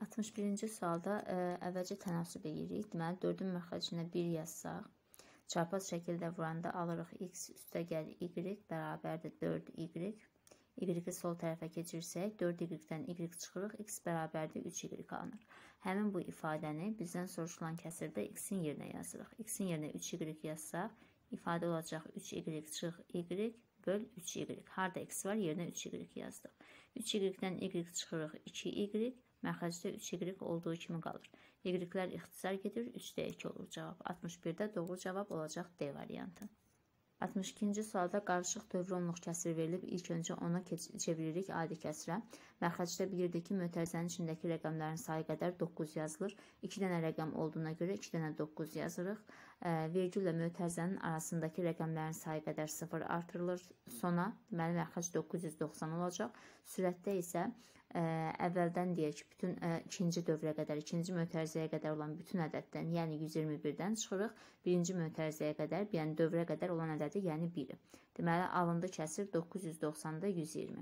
61-ci sualda əvvəlcə tənasüb edirik. Deməli, 4-ün məxrəcinə 1 yazsaq, çarpaz şəkildə vuranda alırıq x üstəgəl y bərabərdir 4y. Y-i sol tərəfə keçirsək, 4y-dən y çıxırıq, x bərabərdir 3y alınır. Həmin bu ifadəni bizdən soruşulan kəsirdə x-in yerinə yazırıq. X-in yerinə 3y yazsaq, ifadə olacaq 3y çıx y böl 3y. Harada x var, yerinə 3y yazdıq. 3y-dən y çıxırıq 2y, məxrəcdə 3y olduğu kimi qalır. Y-lər ixtisar gedir, 3-də 2 olur cavab. 61-də doğru cavab olacaq D variantı. 62-ci sualda qarışıq dövrü-onluq kəsiri verilib. İlk öncə ona çeviririk adi kəsirə. Məxrəcdə bilirdik ki, mötərizənin içindəki rəqəmlərin sayı qədər 9 yazılır. 2 dənə rəqəm olduğuna görə 2 dənə 9 yazırıq. Vergüllə mötərizənin arasındakı rəqəmlərin sayı qədər 0 artırılır. Sona, deməli, məxrəc 990 olacaq. Sürətdə isə əvvəldən deyək ki, bütün ikinci dövrə qədər, ikinci mötərizəyə qədər olan bütün ədəddən, yəni 121-dən çıxırıq. Birinci mötərizəyə qədər, yəni dövrə qədər olan ədədi, yəni 1-i. Deməli, alındı kəsir 990-da 120.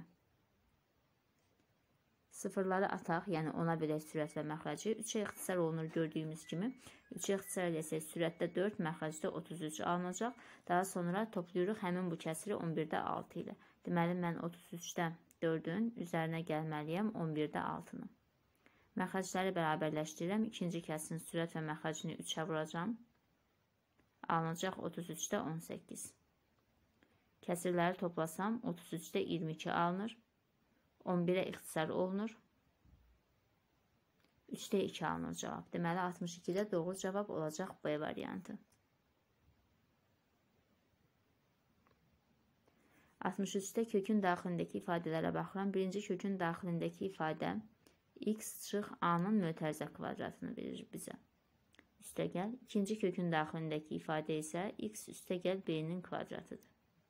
Sıfırları ataq, yəni ona bilək sürət və məxrəci. 3-ə ixtisar olunur gördüyümüz kimi. 3-ə ixtisar eləsək sürətdə 4, məxrəcdə 33 alınacaq. Daha sonra toplayırıq həmin bu kəsiri 11-də 6 ilə. Deməli, mən 33-də 4-ün üzərinə gəlməliyəm 11-də 6-nı. Məxrəcləri bərabərləşdirirəm. İkinci kəsirin sürət və məxrəcini 3-ə vuracam. Alınacaq 33-də 18. Kəsirləri toplasam 33-də 22 alınır. 11-ə ixtisar olunur. 3-də 2 alınır cavab. Deməli, 62-də doğru cavab olacaq B variantı. 63-də kökün daxilindəki ifadələrə baxıram. Birinci kökün daxilindəki ifadə x çıx a-nın mötərizə kvadratını verir bizə. Üstəgəl. İkinci kökün daxilindəki ifadə isə x üstəgəl b-nin kvadratıdır.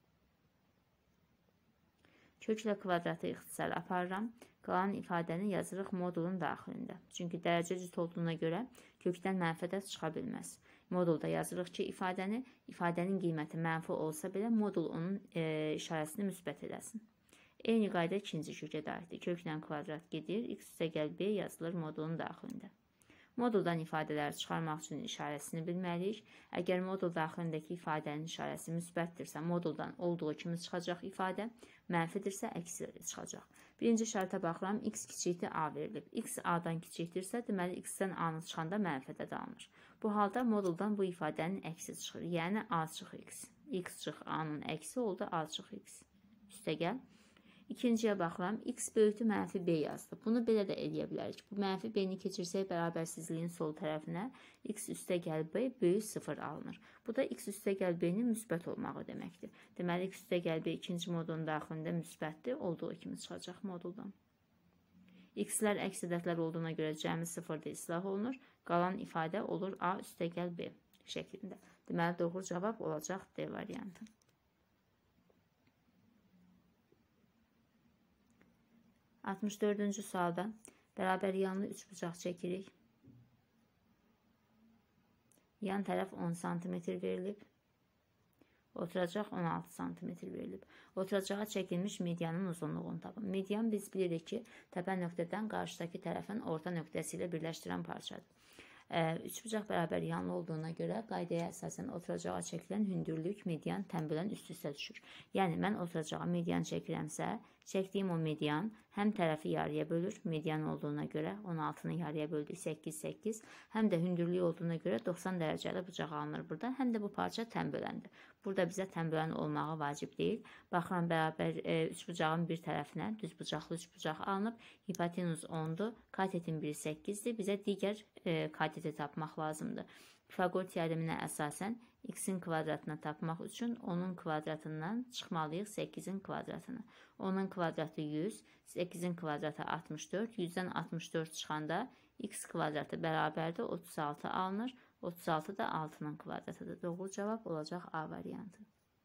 Köklə kvadratı ixtisar aparıram. Qalan ifadəni yazırıq modulun daxilində. Çünki dərəcə cüt olduğuna görə kökdən mənfi ədəd çıxa bilməz. Modulda yazırıq ki, ifadənin qiyməti mənfi olsa belə modul onun işarəsini müsbət eləsin. Eyni qayda ikinci kökə də aiddir. Köklə kvadrat gedir, x üstəgəl b yazılır modulun daxilində. Moduldan ifadələri çıxarmaq üçün işarəsini bilməliyik. Əgər modul daxilindəki ifadənin işarəsi müsbətdirsə, moduldan olduğu kimi çıxacaq ifadə, mənfidirsə, əksi çıxacaq. Birinci şərtə baxıram, x kiçikdir a verilib. X a-dan kiçikdirsə, deməli, x-dən a-nı çıxanda mənfi ədəd alınır. Bu halda moduldan bu ifadənin əksi çıxır, yəni a çıx x. X çıx a-nın əksi oldu, a çıx x. Üstəgəl. İkinciyə baxıram, x böyükdür mənfi b yazdı. Bunu belə də eləyə bilərik. Bu mənfi b-ni keçirsək bərabərsizliyin sol tərəfinə x üstəgəl b böyük 0 alınır. Bu da x üstəgəl b-nin müsbət olmağı deməkdir. Deməli, x üstəgəl b ikinci modulun daxilində müsbətdir, olduğu kimi çıxacaq moduldan. X-lər əks ədədlər olduğuna görə cəmi 0-da islah olunur. Qalan ifadə olur a üstəgəl b şəklində. Deməli, doğru cavab olacaq D variantı. 64-cü sualda bərabər yanlı üçbucaq çəkirik. Yan tərəf 10 cm verilib. Oturacaq 16 cm verilib. Oturacağa çəkilmiş medianın uzunluğunu tapın. Median biz bilirik ki, təpə nöqtədən qarşıdakı tərəfin orta nöqtəsi ilə birləşdirən parçadır. Üçbucaq bərabər yanlı olduğuna görə qaydaya əsasən oturacağa çəkilən hündürlük median tənbələn üst-üstə düşür. Yəni, mən oturacağa median çəkirəmsə, çəkdiyim o median həm tərəfi yarıya bölür, median olduğuna görə 16-nı yarıya böldük 8, həm də hündürlük olduğuna görə 90 dərəcəli bucaq alınır burada, həm də bu parça tənbələndir. Burada bizə tənbələn olmağı vacib deyil. Baxıram, bərabər üçbucağın bir tərəfinə düz bucaqlı üçbucaq alınıb, hipotenuz 10-dur, katetin biri 8-dir, bizə digər kateti tapmaq lazımdır. Pifaqor teoreminə əsasən x-in kvadratını tapmaq üçün 10-un kvadratından çıxmalıyıq 8-in kvadratını. 10-un kvadratı 100, 8-in kvadratı 64, 100-dən 64 çıxanda x kvadratı bərabərdə 36 alınır. 36 da 6-nın kvadratıdır. Doğru cavab olacaq A variantı.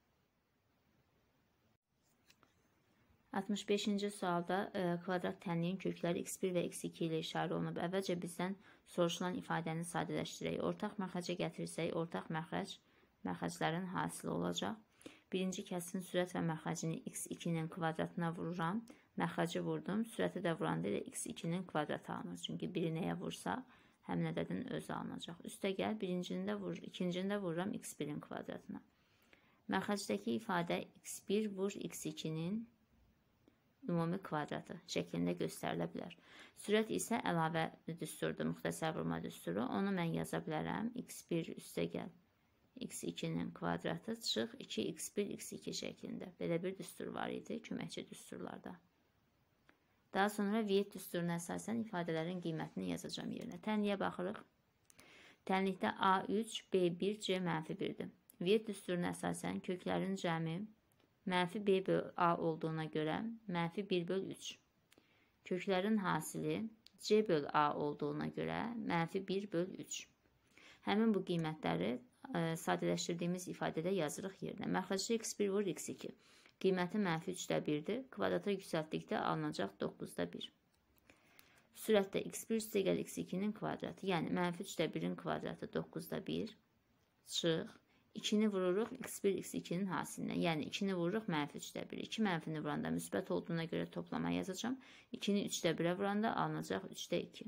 65-ci sualda kvadrat tənliyin kökləri x1 və x2 ilə işarə olunub. Əvvəlcə bizdən soruşulan ifadəni sadələşdirək. Ortaq məxrəcə gətirsək, ortaq məxrəclərin hasili olacaq. Birinci kəsin sürət və məxrəcini x2-nin kvadratına vururam. Məxrəci vurdum. Sürəti də vuranda elə x2-nin kvadratı alınır. Çünki biri nəyə vursaq, həmin ədədin özü alınacaq. Üstəgəl ikincində vururam x1-in kvadratına. Məxrəcdəki ifadə x1 vur x2-nin ümumi kvadratı şəklində göstərilə bilər. Sürət isə əlavə düsturdur, müxtəsər vurma düsturu. Onu mən yaza bilərəm. x1 üstəgəl x2-nin kvadratı çıx 2x1 x2 şəklində. Belə bir düstur var idi köməkçi düsturlarda. Daha sonra Viet düsturuna əsasən ifadələrin qiymətini yazacağım yerinə. Tənliyə baxırıq. Tənlikdə A3, B1, C -1-dir. Viet düsturuna əsasən köklərin cəmi -b böl A olduğuna görə -1 böl 3. Köklərin hasili C böl A olduğuna görə -1 böl 3. Həmin bu qiymətləri sadələşdirdiyimiz ifadədə yazırıq yerinə. Məxrəcdə x1 vur x2. Qiyməti -3/1-dir. Kvadrata yüksəltdikdə alınacaq 9/1. Sürətdə x1 üstəgəl x2-nin kvadratı, yəni -3/1-in kvadratı 9/1 çıx. 2-ni vururuq x1 x2-nin hasilinə, yəni 2-ni vururuq -3/1. 2 mənfini vuranda müsbət olduğuna görə toplama yazacağım. 2-ni 3/1-ə vuranda alınacaq 3/2.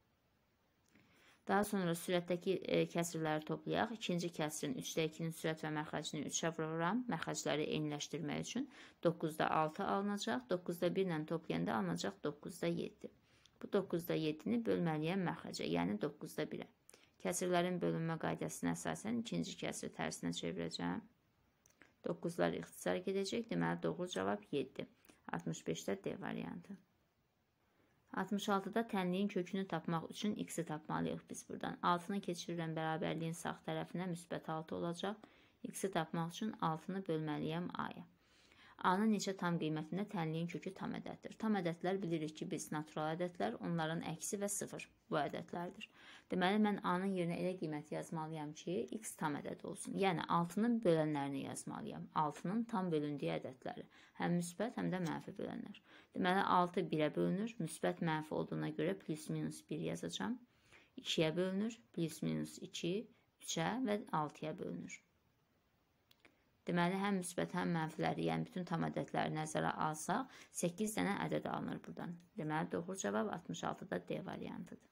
Daha sonra sürətdəki kəsirləri toplayaq. İkinci kəsirin 3/2-nin sürət və məxrəcini 3-ə vururam. Məxrəcləri eyniləşdirmək üçün 9/6 alınacaq. 9/1 ilə toplayanda alınacaq 9/7. Bu 9/7-ni bölməliyəm məxrəcə, yəni 9/1-ə. Kəsirlərin bölünmə qaydasına əsasən ikinci kəsiri tərsinə çevirəcəm. 9-lar ixtisar gedəcək. Deməli, doğru cavab 7. 65-də D variantı. 66-da tənliyin kökünü tapmaq üçün x-i tapmalıyıq biz buradan. 6-nı keçirirəm bərabərliyin sağ tərəfinə, müsbət 6 olacaq. X-i tapmaq üçün 6-nı bölməliyəm A-ya. A-nın neçə tam qiymətində tənliyin kökü tam ədəddir. Tam ədədlər bilirik ki, biz natural ədədlər, onların əksi və 0 bu ədədlərdir. Deməli, mən A-nın yerinə elə qiymət yazmalıyam ki, x tam ədəd olsun. Yəni, 6-nın bölənlərini yazmalıyam. 6-nın tam bölündüyü ədədləri. Həm müsbət, həm də mənfi bölənlər. Deməli, 6 1-ə bölünür. Müsbət mənfi olduğuna görə plus minus 1 yazacağım. 2-yə bölünür. Plus minus 2, 3-ə və 6-ya bölünür. Deməli, həm müsbət, həm mənfiləri, yəni bütün tam ədədləri nəzərə alsaq, 8 dənə ədəd alınır buradan. Deməli, doğru cavab 66-da D variantıdır.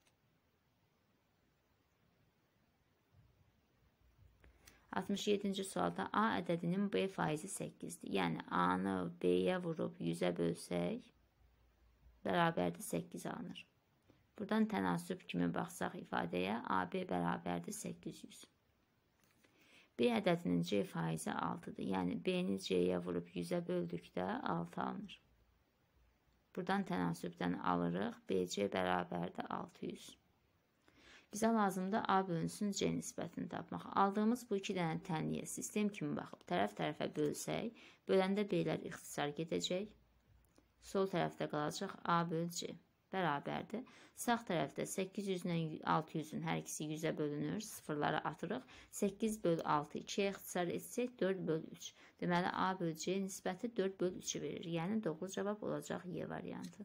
67-ci sualda A ədədinin B faizi 8-dir. Yəni, A-nı B-yə vurub 100-ə bölsək, bərabərdir 8 alınır. Buradan tənasüb kimi baxsaq ifadəyə, AB bərabərdir 800. B ədədinin C faizi 6-dır. Yəni, B-ni C-yə vurub 100-ə böldükdə 6 alınır. Buradan tənasübdən alırıq. BC bərabərdir 600. Bizə lazımdır A bölünsün C nisbətini tapmaq. Aldığımız bu iki dənə tənliyə sistem kimi baxıb tərəf-tərəfə bölsək, böləndə B-lər ixtisar gedəcək. Sol tərəfdə qalacaq A böl C. Bərabərdir. Sağ tərəfdə 800 ilə 600-ün hər ikisi 100-ə bölünür. Sıfırları atırıq. 8 böl 6 2-yə ixtisar etsək 4 böl 3. Deməli, A böl C nisbəti 4 böl 3-ü verir. Yəni, doğru cavab olacaq Y variantı.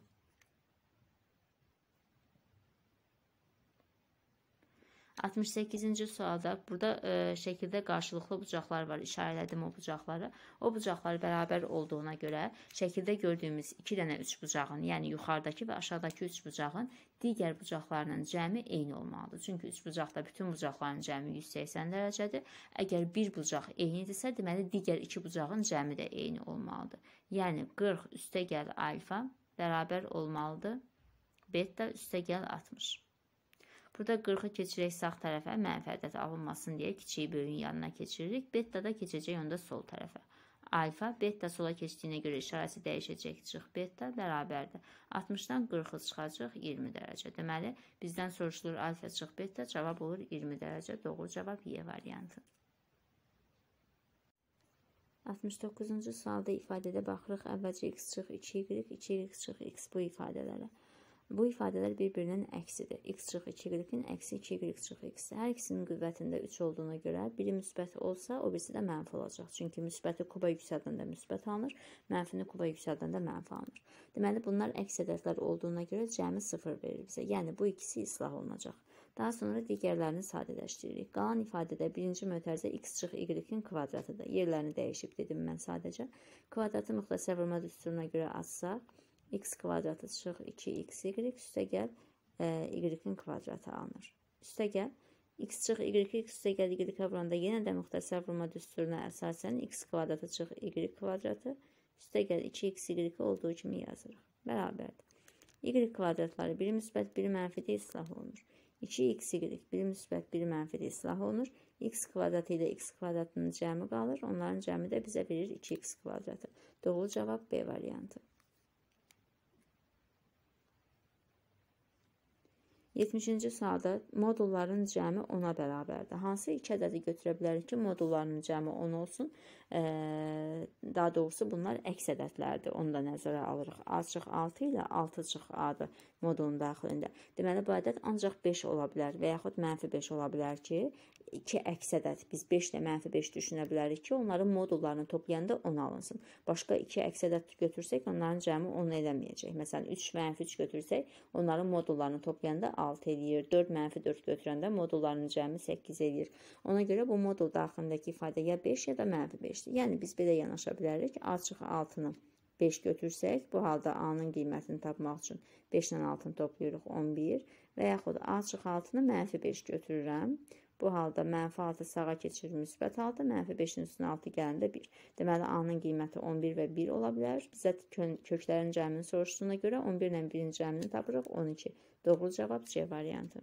68-ci sualda burada şəkildə qarşılıqlı bucaqlar var. İşarələdim o bucaqları. O bucaqlar bərabər olduğuna görə şəkildə gördüyümüz 2 dənə 3 bucağın, yəni yuxarıdakı və aşağıdakı 3 bucağın digər bucaqlarının cəmi eyni olmalıdır. Çünki 3 bucaqda bütün bucaqların cəmi 180 dərəcədir. Əgər bir bucaq eynidirsə, deməli digər 2 bucağın cəmi də eyni olmalıdır. Yəni 40 üstəgəl alfa bərabər olmalıdır beta üstəgəl 60. Burada 40-ı keçirək sağ tərəfə, mənfi ədəd alınmasın deyə kiçiyi böyüyün yanına keçiririk. Beta da keçəcək onda sol tərəfə. Alfa, beta sola keçdiyinə görə işarəsi dəyişəcək, çıx beta bərabərdir. 60-dan 40-ı çıxacaq 20 dərəcə. Deməli, bizdən soruşulur alfa çıx beta, cavab olur 20 dərəcə. Doğru cavab Y variantı. 69-cu sualda ifadədə baxırıq. Əvvəlcə x çıx 2y, 2y çıx x bu ifadələrə. Bu ifadələr bir-birinin əksidir. X çıx 2y-in əksi 2y çıx x. Hər ikisinin qüvvətində 3 olduğuna görə biri müsbət olsa, o birisi də mənfi olacaq. Çünki müsbəti kuba yüksəldəndə müsbət alınır, mənfini kuba yüksəldəndə mənfi alınır. Deməli, bunlar əks ədədlər olduğuna görə cəmi 0 verir bizə. Yəni, bu ikisi islah olunacaq. Daha sonra digərlərini sadələşdiririk. Qalan ifadədə birinci mötərizə x çıx y-in kvadratıdır. Yerlərini dəyişib dedim mən sadəcə. Kvadratı müxtəsər vurma düsturuna görə açsaq, x kvadratı çıx 2xy üstə gəl y-in kvadratı alınır. Üstə gəl x çıx y üstə gəl y-ə vuranda yenə də müxtəsər vurma düsturuna əsasən x kvadratı çıx y kvadratı üstə gəl 2xy olduğu kimi yazırıq. Bərabərdir. Y kvadratları biri müsbət, biri mənfidə islah olunur. 2xy biri müsbət, biri mənfidə islah olunur. X kvadratı ilə x kvadratının cəmi qalır. Onların cəmi də bizə verir 2x kvadratı. Doğru cavab B variantı. 70-ci sualda modulların cəmi 10-a bərabərdir. Hansı iki ədədi götürə bilərik ki, modulların cəmi 10 olsun? Daha doğrusu bunlar əks ədədlərdir. Onu da nəzərə alırıq. A çıx 6 ilə 6 çıx A-dır modulun daxilində. Deməli, bu ədəd ancaq 5 ola bilər və yaxud mənfi 5 ola bilər ki, iki əks ədəd. Biz 5 ilə mənfi 5 düşünə bilərik ki, onların modullarını toplayanda 10 alınsın. Başqa iki əks ədəd götürsək, onların cəmi 10 eləməyəcək. Məsələn, 3 mənfi 3 götürsək, onların modullarını toplayanda 6 eləyir. 4 mənfi 4 götürəndə modullarının cəmi 8 eləyir. Ona görə bu modul daxilindəki ifadə ya 5 ya da mənfi 5-dir. Yəni, biz belə yanaşa bilərik. A çıx 6-nı 5 götürsək, bu halda A-nın qiymətini tapmaq üçün 5 ilə 6-nı toplayırıq 11 və yaxud A çıx 6-nı mənfi 5 götürürəm. Bu halda mənfi 6 sağa keçir, müsbət 6, mənfi 5-in üstünə 6 gələndə 1. Deməli, A-nın qiyməti 11 və 1 ola bilər. Bizə köklərin cəmini soruşduğuna görə 11 ilə 1-in cəmini tapırıq 12. Doğru cavab C variantı.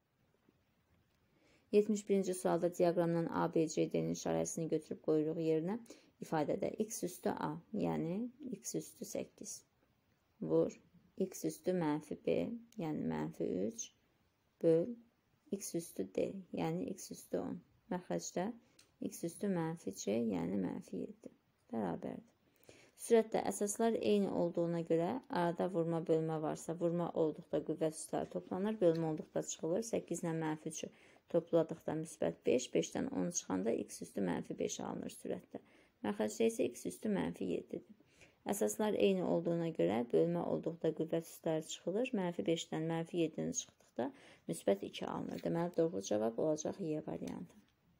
71-ci sualda diaqramdan ABCD-nin işarəsini götürüb qoyuruq yerinə. İfadədə x üstü A, yəni x üstü 8 vur, x üstü mənfi B, yəni mənfi 3 böl, x üstü D, yəni x üstü 10. Məxrəcdə x üstü mənfi C, yəni mənfi 7. Bərabərdir. Sürətdə əsaslar eyni olduğuna görə arada vurma bölmə varsa, vurma olduqda qüvvət üstləri toplanır, bölmə olduqda çıxılır. 8 ilə mənfi 3 topladıqda müsbət 5, 5-dən 10 çıxanda x üstü mənfi 5 alınır sürətdə. Məxrəcdə isə x üstü mənfi 7-dir. Əsaslar eyni olduğuna görə bölmə olduqda qüvvət üstləri çıxılır. Mənfi 5-dən mənfi 7-ni çıxdıqda müsbət 2 alınır. Deməli, doğru cavab olacaq Y variantı.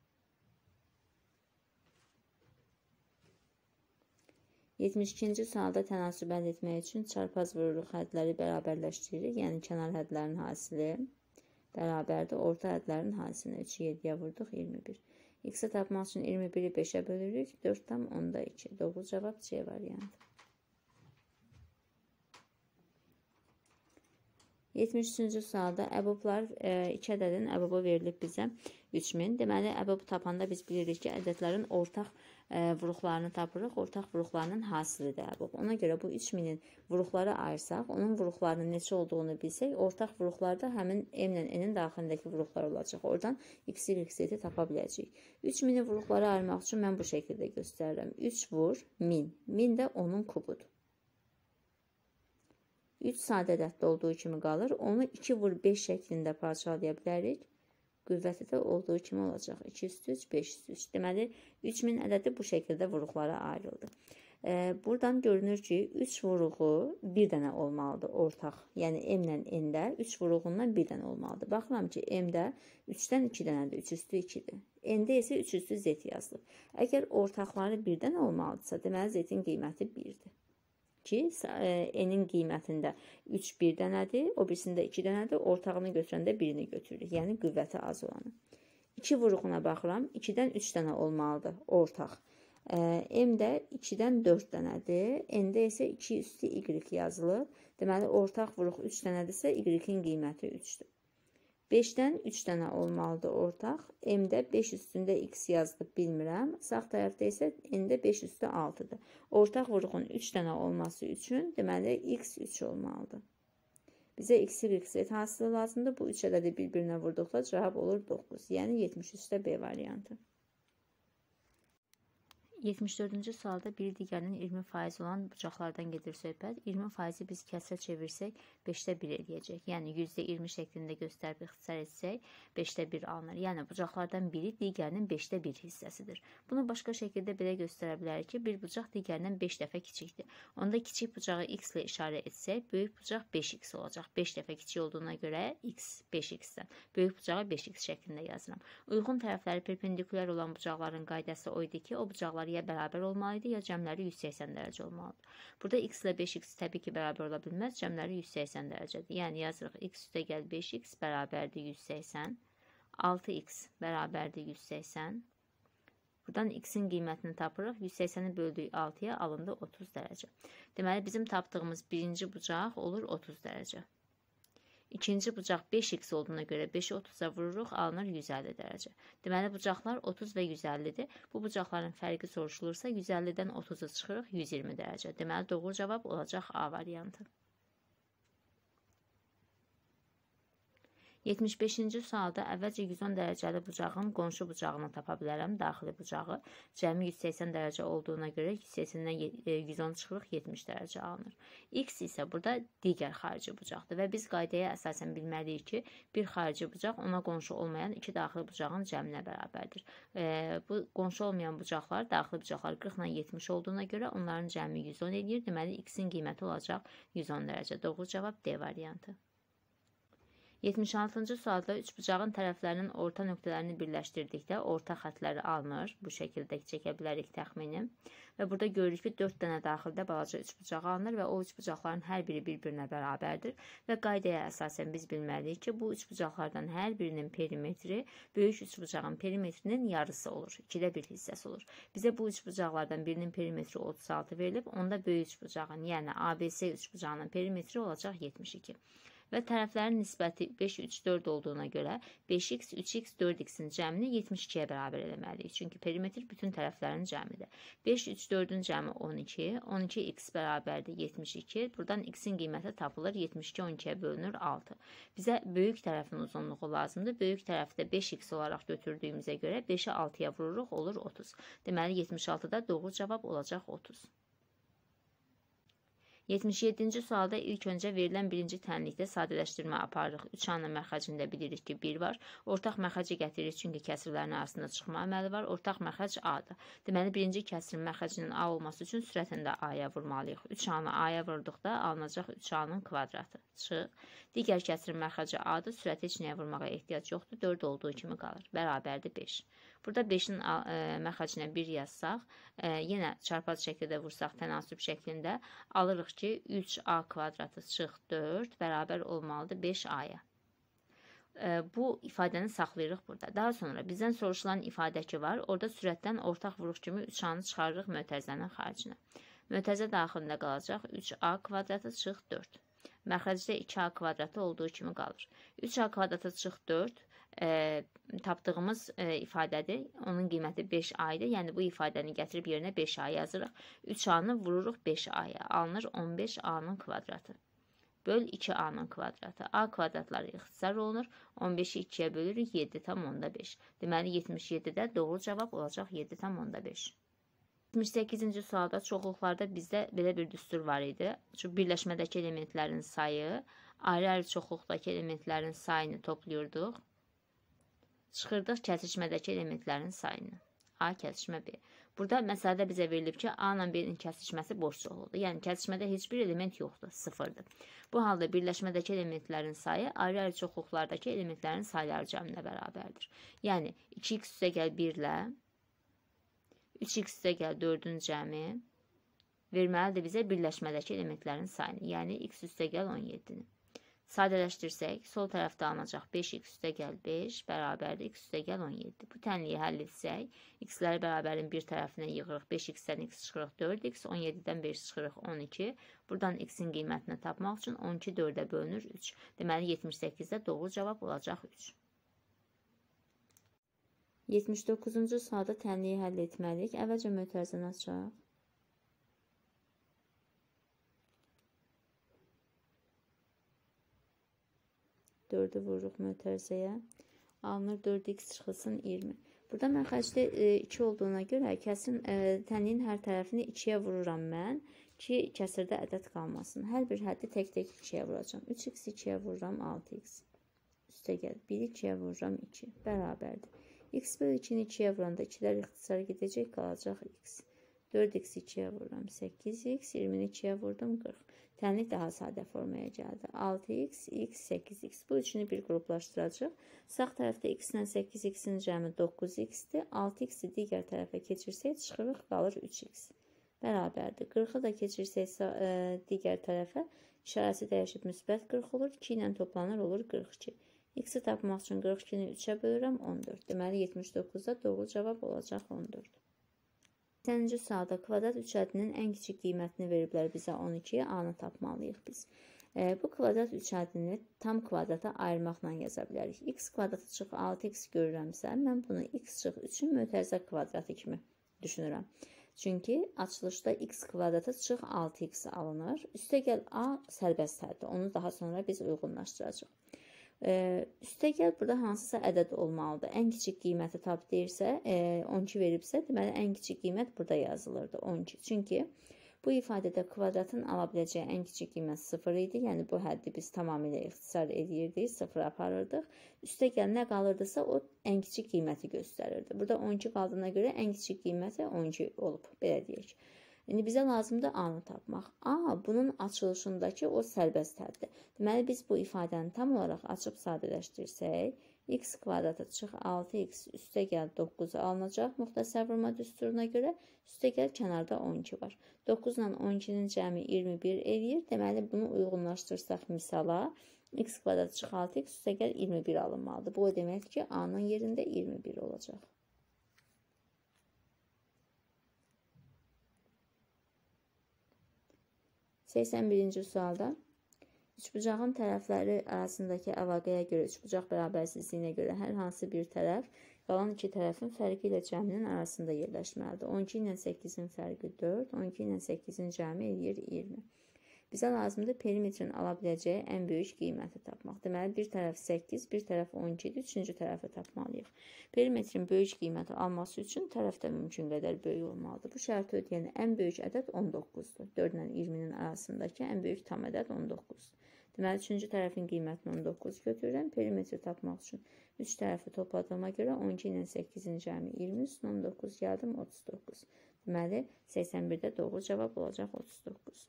72-ci sualda tənasüb əldə etmək üçün çarpaz vururuq hədləri bərabərləşdiririk. Yəni, kənar hədlərin hasili bərabərdir orta hədlərin hasilinə. 3-ü 7-yə vurduq, 21. X-i tapmaq üçün 21-i 5-ə bölürük. 4,2. Doğru cavab C variantı. 73-cü sualda əboblar, iki ədədin əbobu verilib bizə 3000. Deməli, əbobu tapanda biz bilirik ki, ədədlərin ortaq vuruqlarını tapırıq. Ortaq vuruqlarının hasilidir əbob. Ona görə bu 3000-in vuruqları ayırsaq, onun vuruqlarının neçə olduğunu bilsək, ortaq vuruqlarda həmin M-lə N-in daxilindəki vuruqlar olacaq. Oradan X, Y, Z-i tapa biləcəyik. 3000-i vuruqları ayırmaq üçün mən bu şəkildə göstərirəm. 3 vur 1000. 1000 də onun kubudur. 3 sadə ədəddə olduğu kimi qalır. Onu 2 vur 5 şəklində parçalaya bilərik. Qüvvəti də olduğu kimi olacaq. 2 üstü 3, 5 üstü 3. Deməli, 3000 ədədi bu şəkildə vuruqlara ayrıldı. Buradan görünür ki, 3 vuruğu bir dənə olmalıdır ortaq. Yəni, M-lə N-də 3 vuruğundan bir dənə olmalıdır. Baxıram ki, M-də 3-dən 2 dənədir, 3 üstü 2-dir. N-də isə 3 üstü Z yazılıb. Əgər ortaqları bir dənə olmalıdırsa, deməli, Z-in qiyməti 1-dir. Ki, N-in qiymətində 3 bir dənədir, o birisində 2 dənədir, ortağını götürəndə birini götürürük, yəni qüvvəti az olanı. 2 vuruğuna baxıram, 2-dən 3 dənə olmalıdır ortaq. M-də 2-dən 4 dənədir, N-də isə 2 üstü Y yazılır. Deməli, ortaq vuruq 3 dənədirsə, Y-in qiyməti 3-dür. 5-dən 3 dənə olmalıdır ortaq. M-də 5 üstündə X yazılıb bilmirəm. Sağ tərəfdə isə N-də 5 üstü 6-dır. Ortaq vuruğun 3 dənə olması üçün deməli X 3 olmalıdır. Bizə X, Y, Z hasılı lazımdır. Bu 3 ədədi bir-birinə vurduqda cavab olur 9. Yəni 73-də B variantı. 74-cü sualda biri digərinin 20% olan bucaqlardan gedir söhbət. 20%-i biz kəsrə çevirsək 5-də 1 eləyəcək. Yəni %20 şəklində göstərib ixtisar etsək 5-də 1 alınır. Yəni bucaqlardan biri digərinin 5-də 1 hissəsidir. Bunu başqa şəkildə belə göstərə bilərik ki, bir bucaq digərindən 5 dəfə kiçikdir. Onda kiçik bucağı X ilə işarə etsək, böyük bucaq 5X olacaq. 5 dəfə kiçik olduğuna görə X 5X-dən. Böyük bucağı 5X şəklində yazıram. Uyğun tərəfləri perpendikulyar olan bucaqların qaydası o idi ki, o bucaqları ya bərabər olmalı idi, ya cəmləri 180 dərəcə olmalıdır. Burada x ilə 5x təbii ki, bərabər ola bilməz. Cəmləri 180 dərəcədir. Yəni yazırıq x üstə gəl 5x bərabərdir 180. 6x bərabərdir 180. Buradan x-in qiymətini tapırıq. 180-i böldük 6-ya alındı 30 dərəcə. Deməli, bizim tapdığımız birinci bucaq olur 30 dərəcə. İkinci bucaq 5x olduğuna görə 5-i 30-a vururuq, alınır 150 dərəcə. Deməli, bucaqlar 30 və 150-dir. Bu bucaqların fərqi soruşulursa, 150-dən 30-u çıxırıq 120 dərəcə. Deməli, doğru cavab olacaq A variantı. 75-ci sualda əvvəlcə 110 dərəcəli bucağın qonşu bucağını tapa bilərəm, daxili bucağı. Cəmi 180 dərəcə olduğuna görə 180-dən 110 çıxırıq, 70 dərəcə alınır. X isə burada digər xarici bucaqdır və biz qaydaya əsasən bilməliyik ki, bir xarici bucaq ona qonşu olmayan iki daxili bucağın cəminə bərabərdir. Bu qonşu olmayan bucaqlar, daxili bucaqlar 40 ilə 70 olduğuna görə onların cəmi 110 edir. Deməli, X-in qiyməti olacaq 110 dərəcə. Doğru cavab D variantı. 76-cı sualda üçbucağın tərəflərinin orta nöqtələrini birləşdirdikdə orta xətləri alınır. Bu şəkildə çəkə bilərik təxmini. Və burada görürük ki, 4 dənə daxildə balaca üçbucaq alınır və o üçbucaqların hər biri bir-birinə bərabərdir. Və qaydaya əsasən biz bilməliyik ki, bu üçbucaqlardan hər birinin perimetri böyük üçbucağın perimetrinin yarısı olur. 2də 1 hissəsi olur. Bizə bu üçbucaqlardan birinin perimetri 36 verilib, onda böyük üçbucağın, yəni ABC üçbucağının perimetri olacaq 72. Və tərəflərin nisbəti 5, 3, 4 olduğuna görə 5x, 3x, 4x-in cəmini 72-yə bərabər eləməliyik. Çünki perimetr bütün tərəflərin cəmidir. 5, 3, 4-ün cəmi 12, 12x bərabərdir 72. Buradan x-in qiyməti tapılır, 72 12-yə bölünür 6. Bizə böyük tərəfin uzunluğu lazımdır. Böyük tərəfdə 5x olaraq götürdüyümüzə görə 5-i 6-ya vururuq, olur 30. Deməli, 76-da doğru cavab olacaq 30. 77-ci sualda ilk öncə verilən birinci tənlikdə sadələşdirmə aparırıq. 3A-nın məxrəcində bilirik ki, 1 var. Ortaq məxrəci gətiririk, çünki kəsirlərin arasında çıxma əməli var. Ortaq məxrəc A-dır. Deməli, birinci kəsirin məxrəcinin A olması üçün sürətini də A-ya vurmalıyıq. 3A-nı A-ya vurduqda alınacaq 3A-nın kvadratı. Çıx. Digər kəsirin məxrəci A-dır. Sürəti heç nəyə vurmağa ehtiyac yoxdur. 4 olduğu kimi qalır. Bərabərdir 5. Burada 5-in məxrəcinə 1 yazsaq, yenə çarpaz şəkildə vursaq tənasüb şəklində alırıq ki, 3A kvadratı çıx 4 bərabər olmalıdır 5A-ya. Bu ifadəni saxlayırıq burada. Daha sonra bizdən soruşulan ifadə ki var, orada sürətdən ortaq vuruş kimi 3A-nı çıxarırıq mötərizənin xaricinə. Mötərizə daxilində qalacaq 3A kvadratı çıx 4. Məxrəcdə 2A kvadratı olduğu kimi qalır. 3A kvadratı çıx 4 tapdığımız ifadədir. Onun qiyməti 5A idi. Yəni bu ifadəni gətirib yerinə 5A yazırıq. 3A-nı vururuq 5A-ya. Alınır 15A-nın kvadratı. Böl 2A-nın kvadratı. A kvadratları ixtisar olunur. 15-i 2-yə bölürük 7,5. Deməli 77-də doğru cavab olacaq 7,5. 78-ci sualda çoxluqlarda bizdə belə bir düstur var idi. Çünki birləşmədəki elementlərin sayı, ayrı-ayrı çoxluqdakı elementlərin sayını toplayırdıq. Çıxırdıq kəsişmədəki elementlərin sayını. A kəsişmə B. Burada məsələdə bizə verilib ki, A ilə B-nin kəsişməsi boş çoxluqdur. Yəni kəsişmədə heç bir element yoxdur, sıfırdır. Bu halda birləşmədəki elementlərin sayı ayrı-ayrı çoxluqlardakı elementlərin sayları cəminə bərabərdir. Yəni 2x üstə gəl 1 ilə 3x üstə gəl 4-ün cəmi verməlidir bizə birləşmədəki elementlərin sayını. Yəni x üstə gəl 17-ni. Sadələşdirsək, sol tərəfdə alınacaq 5x üstə gəl 5 bərabərdir x üstə gəl 17. Bu tənliyi həll etsək, x-ləri bərabərin bir tərəfinə yığırıq. 5x-dən x çıxırıq 4x, 17-dən 5 çıxırıq 12. Buradan x-in qiymətini tapmaq üçün 12 4-ə bölünür 3. Deməli, 78-də doğru cavab olacaq 3. 79-cu sualda tənliyi həll etməliyik. Əvvəlcə mötərizəni açaq. Dördü vururuq mötərizəyə. Alınır 4x çıxılsın 20. Burada məxrəcdə 2 olduğuna görə kəsirin tənliyin hər tərəfini 2-yə vururam mən ki, kəsirdə ədəd qalmasın. Hər bir həddi tək-tək 2-yə vuracam. 3x 2-yə vururam 6x. Üstə gəl 1 2-yə vururam 2. Bərabərdir. X bölü 2-ni 2-yə vuranda 2-lər ixtisar gedəcək, qalacaq x. 4x 2'yə vururam 8x, 20-ni 2'yə vurdum 40. Tənlik daha sadə formaya gəldi. 6x, x, 8x. Bu üçünü bir qruplaşdıracaq. Sağ tərəfdə x ilə 8x-in cəmi 9x-dir. 6x-i digər tərəfə keçirsək çıxırıq, qalır 3x. Bərabərdir. 40-ı da keçirsək digər tərəfə işarəsi dəyişib müsbət 40 olur. 2 ilə toplanır, olur 42. X-i tapmaq üçün 42-ni 3-ə bölürəm 14. Deməli 79-da doğru cavab olacaq 14. 80-ci sualda kvadrat üç ədədinin ən kiçik qiymətini veriblər bizə 12-yə, A-nı tapmalıyıq biz. Bu kvadrat üç ədədini tam kvadrata ayırmaqla yaza bilərik. X kvadratı çıx 6x görürəmsə, mən bunu x çıx 3-ün mötərizə kvadratı kimi düşünürəm. Çünki açılışda x kvadratı çıx 6x alınır. Üstəgəl A sərbəst həddir. Onu daha sonra biz uyğunlaşdıracaq. Üstəgəl burada hansısa ədəd olmalıdır. Ən kiçik qiyməti tap deyirsə, 12 veribsə, deməli ən kiçik qiymət burada yazılırdı 12. Çünki bu ifadədə kvadratın ala biləcəyi ən kiçik qiymət 0 idi. Yəni bu həddi biz tamamilə ixtisar edirdik, 0 aparırdıq. Üstəgəl nə qalırdısa o ən kiçik qiyməti göstərirdi. Burada 12 qaldığına görə ən kiçik qiyməti 12 olub, belə deyək. İndi bizə lazımdır A-nı tapmaq. A, bunun açılışındakı o sərbəst həddir. Deməli, biz bu ifadəni tam olaraq açıb sadələşdirsək, x kvadratı çıx 6x üstəgəl 9 alınacaq müxtəsər vurma düsturuna görə. Üstəgəl kənarda 12 var. 9 ilə 12-nin cəmi 21 eləyir. Deməli, bunu uyğunlaşdırsaq misala, x kvadratı çıx 6x üstəgəl 21 alınmalıdır. Bu o demək ki, A-nın yerində 21 olacaq. 81-ci sualda üçbucağın tərəfləri arasındakı əlaqəyə görə, üçbucaq bərabərsizliyinə görə hər hansı bir tərəf qalan iki tərəfin fərqi ilə cəminin arasında yerləşməlidir. 12 ilə 8-in fərqi 4, 12 ilə 8-in cəmi eləyir 20. Bizə lazımdır perimetrin ala biləcəyi ən böyük qiyməti tapmaq. Deməli, bir tərəf 8, bir tərəf 12-dir, üçüncü tərəfi tapmalıyıq. Perimetrin böyük qiyməti alması üçün tərəf də mümkün qədər böyük olmalıdır. Bu şərti ödəyən ən böyük ədəd 19-dur. 4 ilə 20-nin arasındakı ən böyük tam ədəd 19-dur. Deməli, üçüncü tərəfin qiymətini 19 götürürəm. Perimetri tapmaq üçün 3 tərəfi topladığıma görə 12 ilə 8-in cəmi 20, üstün 19 gəldim 39. Deməli, 81-də doğru cavab olacaq 39.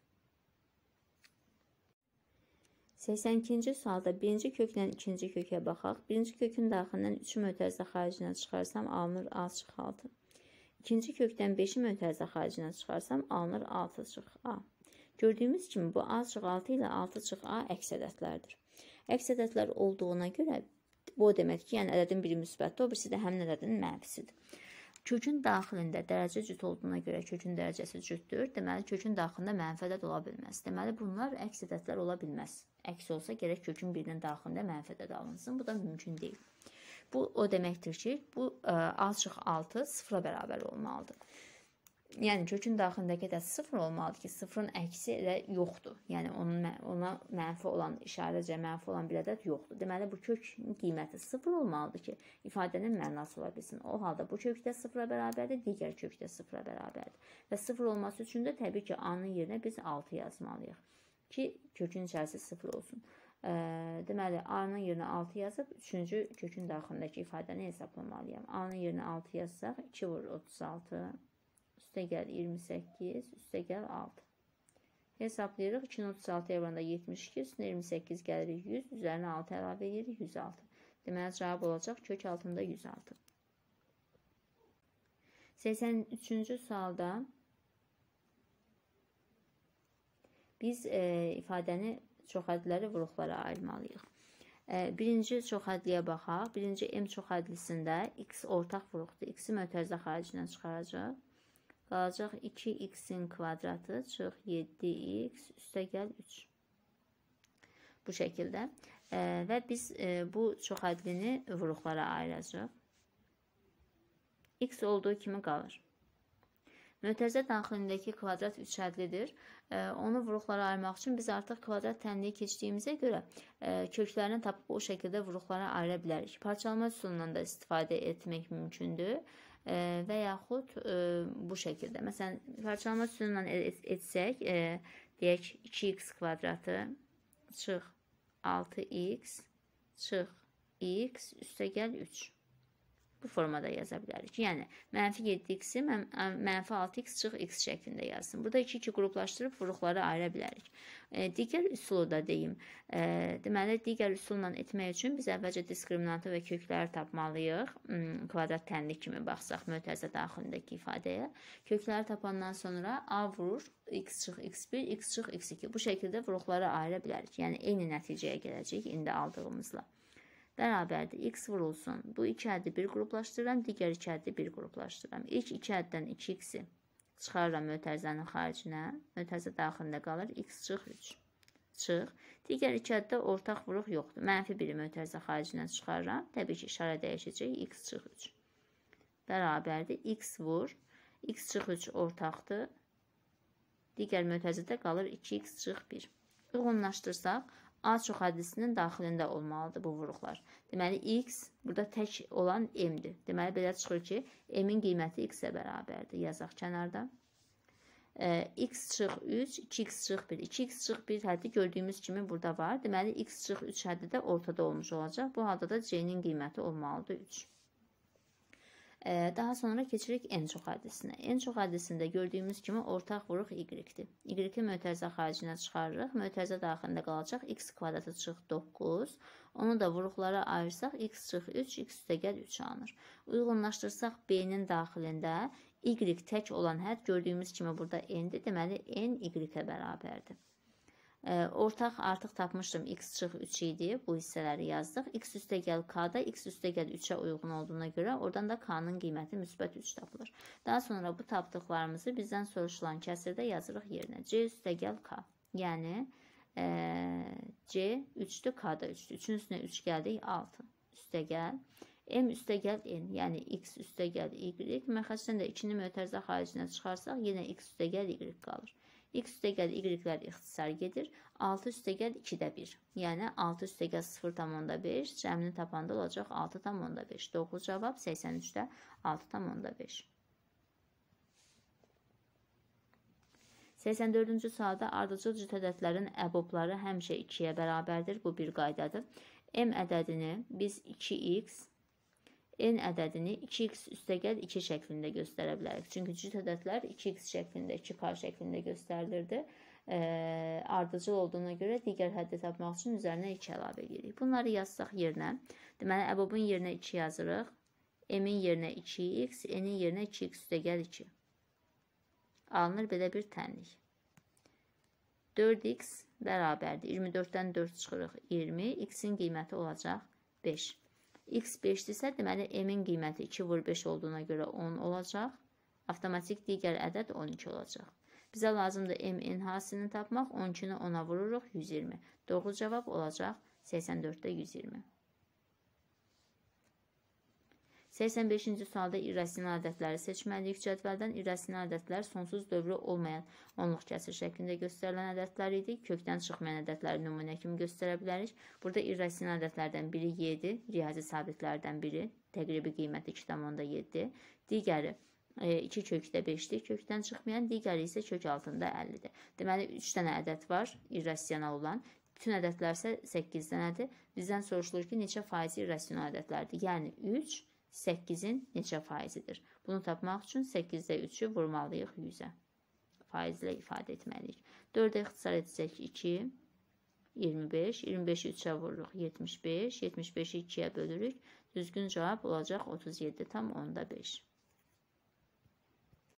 82-ci sualda birinci köklə ikinci kökə baxaq. Birinci kökün daxilindən 3-ü mötərizə xaricinə çıxarsam alınır A çıx 6. İkinci kökdən 5-i mötərizə xaricinə çıxarsam alınır 6 çıx A. Gördüyümüz kimi bu A çıx 6 ilə 6 çıx A əks ədədlərdir. Əks ədədlər olduğuna görə bu demək ki, yəni ədədin biri müsbətdir, o birisi də həmin ədədin mənfisidir. Kökün daxilində dərəcə cüt olduğuna görə kökün dərəcəsi cütdür. Deməli, kökün daxilində mənfi ədəd ola bilməz. Deməli, bunlar əks ədədlər ola bilməz. Əks olsa, gərək kökün birinin daxilində mənfi ədəd alınsın. Bu da mümkün deyil. Bu, o deməkdir ki, bu A çıx 6 sıfıra bərabər olmalıdır. Yəni, kökün daxilindəki ədəd 0 olmalıdır ki, sıfırın əksi elə yoxdur. Yəni, ona mənfi olan, işarəcə mənfi olan bir ədəd yoxdur. Deməli, bu kök qiyməti 0 olmalıdır ki, ifadənin mənası ola bilsin. O halda bu kök də 0-a bərabərdir, digər kök də 0-a bərabərdir. Və 0 olması üçün də təbii ki, A-nın yerinə biz 6 yazmalıyıq ki, kökün içərisi 0 olsun. Deməli, A-nın yerinə 6 yazıb, 3-cü kökün daxilindəki ifadəni hesaplamalıyam. A-nın yerinə 6 yazsaq, 2 vurur 36. Üstə gəl 28, üstə gəl 6. Hesablayırıq. 2-nin 36 evranda 72, üstünə 28 gəlirik 100, üzərinə 6 əlavə edirik 106. Deməli, cavab olacaq kök altında 106. 83-cü sualda biz ifadəni çoxhəddiləri vuruqlara ayırmalıyıq. Birinci çoxhədliyə baxaq. Birinci M çoxhədlisində x ortaq vuruqdur. X-i mötərizə xaricinə çıxaracaq. Qalacaq 2x-in kvadratı çıx 7x üstə gəl 3. Bu şəkildə. Və biz bu çoxhədlini vuruqlara ayıracaq. X olduğu kimi qalır. Mötərizə daxilindəki kvadrat üçhədlidir. Onu vuruqlara ayırmaq üçün biz artıq kvadrat tənliyi keçdiyimizə görə köklərini tapıb o şəkildə vuruqlara ayıra bilərik. Parçalama üsulundan da istifadə etmək mümkündür. Və yaxud bu şəkildə. Məsələn, parçalama üsulundan etsək, deyək 2x kvadratı çıx 6x çıx x üstə gəl 3. bu formada yaza bilərik. Yəni, mənfi 7x-i mənfi 6x çıx x şəklində yazsın. Burada 2 qruplaşdırıb vuruqları ayıra bilərik. Digər üsulu da deyim. Deməli, digər üsulla etmək üçün biz əvvəlcə diskriminantı və kökləri tapmalıyıq. Kvadrat tənlik kimi baxsaq mötərizə daxilindəki ifadəyə. Kökləri tapandan sonra A vurur, x çıx x1, x çıx x2. Bu şəkildə vuruqları ayıra bilərik. Yəni, eyni nəticəyə gələcək indi aldığımızla. Bərabərdir, x vurulsun. Bu iki əddi bir qruplaşdırıram, digər iki əddi bir qruplaşdırıram. İlk iki əddən 2x-i çıxarıram mötərizənin xaricinə. Mötərizə daxilində qalır, x çıx 3. Çıx. Digər iki əddə ortaq vuruq yoxdur. Mənfi biri mötərizə xaricinə çıxarıram. Təbii ki, işarə dəyişəcək, x çıx 3. Bərabərdir, x vur. X çıx 3 ortaqdır. Digər mötərizədə qalır 2x çıx 1. Uyğunlaşdırsaq, A çox həddisinin daxilində olmalıdır bu vuruqlar. Deməli, x burada tək olan m-dir. Deməli, belə çıxır ki, m-in qiyməti x-ə bərabərdir. Yazaq kənarda. X çıx 3, 2x çıx 1. 2x çıx 1 həddi gördüyümüz kimi burada var. Deməli, x çıx 3 həddi də ortada olmuş olacaq. Bu halda da c-nin qiyməti olmalıdır 3. Daha sonra keçirik n çox həddisinə. N çox həddisində gördüyümüz kimi ortaq vuruq y-dir. Y-i mötərizə xaricinə çıxarırıq. Mötərizə daxilində qalacaq x kvadratı çıx 9. Onu da vuruqlara ayırsaq x çıx 3, x üstəgəl 3 alınır. Uyğunlaşdırsaq b-nin daxilində y tək olan hədd gördüyümüz kimi burada n-dir. Deməli, n y-ə bərabərdir. Ortaq artıq tapmışdım, x çıx 3 idi. Bu hissələri yazdıq. X üstəgəl k-da x üstəgəl 3-ə uyğun olduğuna görə oradan da k-nın qiyməti müsbət 3 tapılır. Daha sonra bu tapdıqlarımızı bizdən soruşulan kəsirdə yazırıq yerinə. C üstəgəl k. Yəni, C 3-dür, k da 3-dür. 3-ün üstünə 3 gəldik, 6. Üstəgəl. M üstəgəl n, yəni x üstəgəl y. Məxərcdən də 2-ni mötərizə xaricinə çıxarsaq, yenə x üstəgəl y qalır. X üstəgəl y-lər ixtisar gedir. 6 üstəgəl 2-də 1. Yəni 6 üstəgəl 0,5. Cəmini tapanda olacaq 6,5. Doğru cavab 83-də 6,5. 84-cü sualda ardıcıl cüt ədədlərin əbobları həmişə 2-yə bərabərdir. Bu bir qaydadır. M ədədini biz 2x, n ədədini 2x üstəgəl 2 şəklində göstərə bilərik. Çünki cüt ədədlər 2x şəklində, 2k şəklində göstərilirdi. Ardıcıl olduğuna görə digər həddi tapmaq üçün üzərinə 2 əlavə edirik. Bunları yazsaq yerinə, deməli, əbobun yerinə 2 yazırıq. M-in yerinə 2x, n-in yerinə 2x üstəgəl 2. Alınır belə bir tənlik. 4x bərabərdir. 24-dən 4 çıxırıq 20. X-in qiyməti olacaq 5. X 5-dirsə, deməli, m-in qiyməti 2 vur 5 olduğuna görə 10 olacaq. Avtomatik digər ədəd 12 olacaq. Bizə lazımdır m-in hasilini tapmaq. 12-ni 10-a vururuq, 120. Doğru cavab olacaq 84-də 120. 85-ci sualda irrasional ədədləri seçməliyik. Cədvəldən irrasional ədədlər sonsuz dövrü olmayan onluq kəsir şəklində göstərilən ədədlər idi. Kökdən çıxmayan ədədləri nümunə kimi göstərə bilərik. Burada irrasional ədədlərdən biri y-dir, riyazi sabitlərdən biri, təqribi qiyməti 2,7. Digəri 2 kökdə 5-dir, kökdən çıxmayan, digəri isə kök altında 50-dir. Deməli, 3 dənə ədəd var, irrasional olan. Bütün ədədlər isə 8 dənədir. Bizdən soruşulur ki, neçə faizi irrasional ədədlərdir? Yəni 3 8-in neçə faizidir? Bunu tapmaq üçün 8-də 3-ü vurmalıyıq 100-ə. Faizlə ifadə etməliyik. 4-ə ixtisar etsək 2, 25, 25-i 3-ə vururuq 75, 75-i 2-yə bölürük. Düzgün cavab olacaq 37,5.